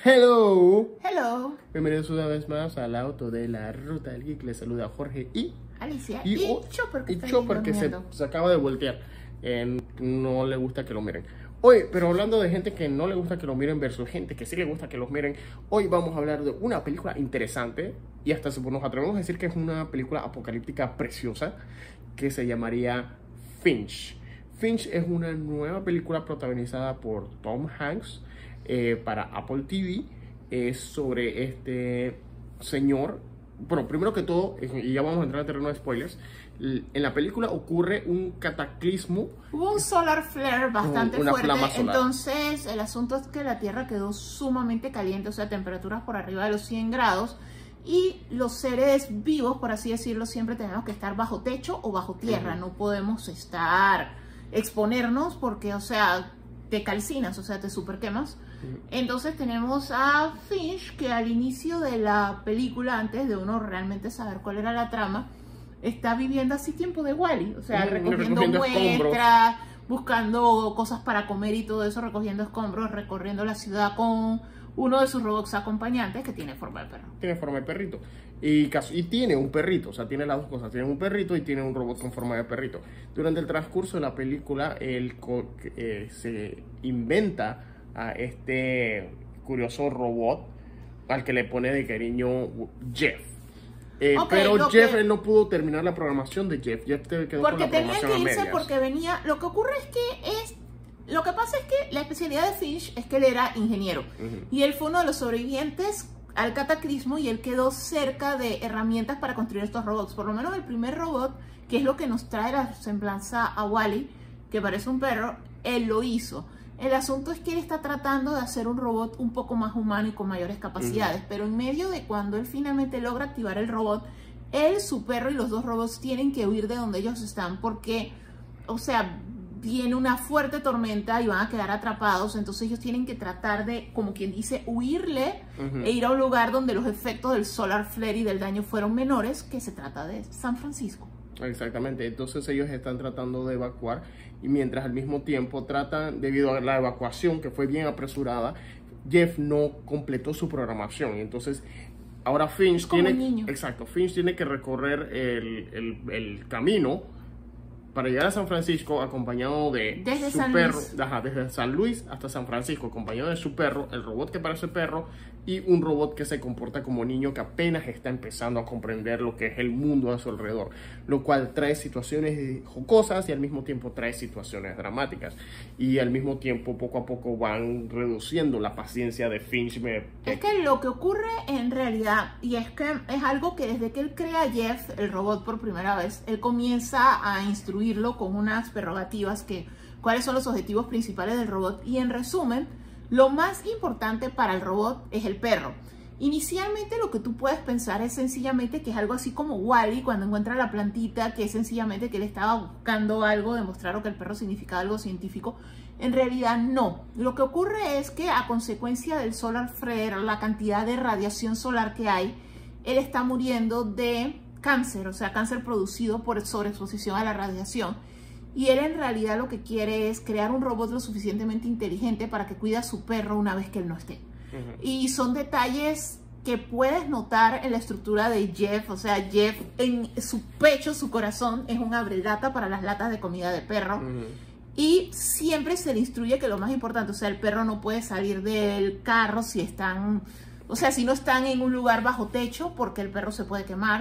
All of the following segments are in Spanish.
Hello. Hello. Bienvenidos una vez más al auto de la Ruta del Geek. Les saluda Jorge y Alicia. Y Chopper que se acaba de voltear. No le gusta que lo miren. Hoy, pero hablando de gente que no le gusta que lo miren versus gente que sí le gusta que los miren, hoy vamos a hablar de una película interesante y hasta nos atrevemos a decir que es una película apocalíptica preciosa que se llamaría Finch. Finch es una nueva película protagonizada por Tom Hanks para Apple TV. Es sobre este señor. Bueno, primero que todo, y ya vamos a entrar en terreno de spoilers, en la película ocurre un cataclismo. Hubo un solar flare bastante una fuerte, flama solar. Entonces el asunto es que la Tierra quedó sumamente caliente, o sea, temperaturas por arriba de los 100 grados, y los seres vivos, por así decirlo, siempre tenemos que estar bajo techo o bajo tierra, no podemos exponernos porque, o sea, te calcinas, o sea, te super quemas. Entonces tenemos a Finch, que al inicio de la película, antes de uno realmente saber cuál era la trama, está viviendo así tiempo de Wall-E, o sea, recogiendo muestras, buscando cosas para comer y todo eso, recogiendo escombros, recorriendo la ciudad con uno de sus robots acompañantes que tiene forma de perro. Tiene forma de perrito. Y tiene un perrito, o sea, tiene las dos cosas. Tiene un perrito y tiene un robot con forma de perrito. Durante el transcurso de la película, él se inventa a este curioso robot al que le pone de cariño Jeff. Pero Jeff, él no pudo terminar la programación de Jeff. Jeff quedó con la programación a medias. Porque tenía que irse porque venía... Lo que ocurre es que lo que pasa es que la especialidad de Finch es que él era ingeniero. Y él fue uno de los sobrevivientes al cataclismo y él quedó cerca de herramientas para construir estos robots. Por lo menos el primer robot, que es lo que nos trae la semblanza a Wall-E, que parece un perro, él lo hizo. El asunto es que él está tratando de hacer un robot un poco más humano y con mayores capacidades, pero en medio de cuando él finalmente logra activar el robot, él, su perro y los dos robots tienen que huir de donde ellos están porque, o sea, viene una fuerte tormenta y van a quedar atrapados, entonces ellos tienen que tratar de, como quien dice, huirle e ir a un lugar donde los efectos del solar flare y del daño fueron menores, que se trata de San Francisco. Exactamente, entonces ellos están tratando de evacuar y mientras al mismo tiempo tratan, debido a la evacuación que fue bien apresurada, Jeff no completó su programación y entonces ahora Finch Finch tiene que recorrer el camino para llegar a San Francisco acompañado de su perro, desde San Luis hasta San Francisco, acompañado de su perro, el robot que parece perro y un robot que se comporta como niño que apenas está empezando a comprender lo que es el mundo a su alrededor, lo cual trae situaciones jocosas y al mismo tiempo trae situaciones dramáticas y al mismo tiempo poco a poco van reduciendo la paciencia de Finch. Es que lo que ocurre en realidad, y es que es algo que desde que él crea a Jeff, el robot por primera vez, él comienza a instruirlo con unas prerrogativas cuáles son los objetivos principales del robot y en resumen, lo más importante para el robot es el perro. Inicialmente lo que tú puedes pensar es sencillamente que es algo así como Wall-E cuando encuentra la plantita, que es sencillamente que él estaba buscando algo, demostrar que el perro significaba algo científico. En realidad no. Lo que ocurre es que a consecuencia del solar flare, la cantidad de radiación solar que hay, él está muriendo de cáncer, o sea, cáncer producido por sobreexposición a la radiación. Y él en realidad lo que quiere es crear un robot lo suficientemente inteligente para que cuide a su perro una vez que él no esté. Y son detalles que puedes notar en la estructura de Jeff. O sea, Jeff en su pecho, su corazón es un abrelata para las latas de comida de perro. Y siempre se le instruye que lo más importante, o sea, el perro no puede salir del carro si no están en un lugar bajo techo porque el perro se puede quemar.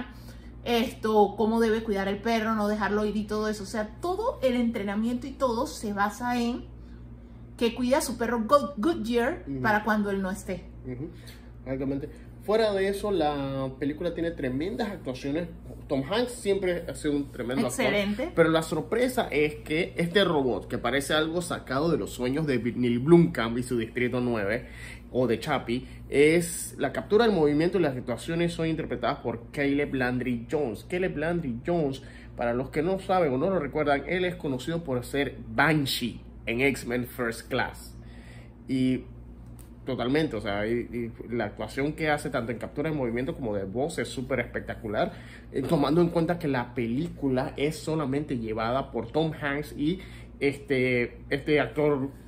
Cómo debe cuidar el perro, no dejarlo ir y todo eso. O sea, todo el entrenamiento y todo se basa en que cuida a su perro Goodyear para cuando él no esté. Exactamente. Fuera de eso, la película tiene tremendas actuaciones. Tom Hanks siempre ha sido un tremendo actor. Pero la sorpresa es que este robot, que parece algo sacado de los sueños de Neil Blomkamp y su Distrito 9, o de Chappie, es la captura del movimiento y las actuaciones son interpretadas por Caleb Landry Jones. Caleb Landry Jones, para los que no saben o no lo recuerdan, él es conocido por ser Banshee en X-Men First Class. Y totalmente, o sea, y la actuación que hace tanto en captura de movimiento como de voz es súper espectacular, tomando en cuenta que la película es solamente llevada por Tom Hanks y este actor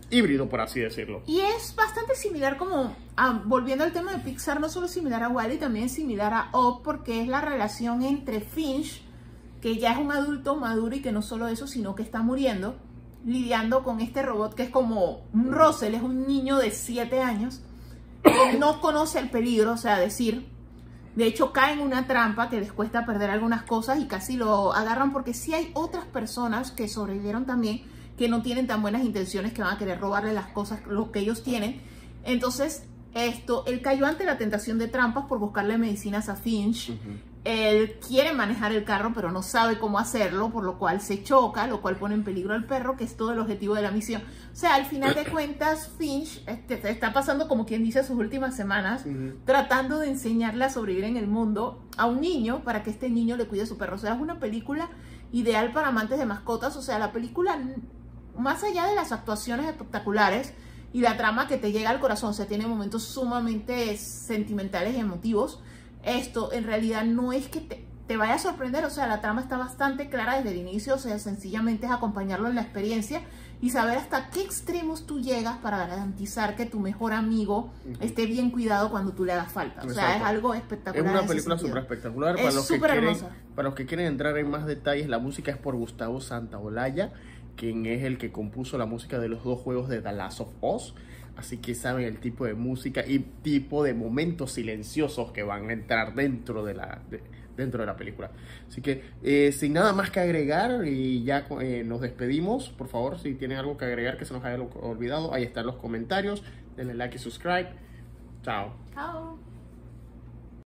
híbrido, por así decirlo. Y es bastante similar como, volviendo al tema de Pixar, no solo similar a Wall-E, también es similar a Up, porque es la relación entre Finch, que ya es un adulto maduro y que no solo eso, sino que está muriendo, lidiando con este robot que es como un Russell, es un niño de 7 años, que no conoce el peligro, o sea, de hecho cae en una trampa que les cuesta perder algunas cosas y casi lo agarran, porque sí hay otras personas que sobrevivieron también, que no tienen tan buenas intenciones, que van a querer robarle las cosas, lo que ellos tienen. Entonces, él cayó ante la tentación de trampas por buscarle medicinas a Finch. Él quiere manejar el carro, pero no sabe cómo hacerlo, por lo cual se choca, lo cual pone en peligro al perro, que es todo el objetivo de la misión. O sea, al final de cuentas, Finch está pasando, como quien dice, sus últimas semanas, tratando de enseñarle a sobrevivir en el mundo a un niño, para que este niño le cuide a su perro. O sea, es una película ideal para amantes de mascotas. O sea, la película, más allá de las actuaciones espectaculares y la trama que te llega al corazón, o sea, tiene momentos sumamente sentimentales y emotivos. Esto en realidad no es que te vaya a sorprender, o sea, la trama está bastante clara desde el inicio, o sea, sencillamente es acompañarlo en la experiencia y saber hasta qué extremos tú llegas para garantizar que tu mejor amigo esté bien cuidado cuando tú le hagas falta. O sea, es algo espectacular. Es una película súper espectacular. Para los que quieren entrar en más detalles, la música es por Gustavo Santaolalla, quien es el que compuso la música de los 2 juegos de The Last of Us. Así que saben el tipo de música y tipo de momentos silenciosos que van a entrar dentro de la película. Así que sin nada más que agregar, y ya nos despedimos. Por favor, si tienen algo que agregar que se nos haya olvidado, ahí están los comentarios. Denle like y subscribe. Chao. Chao.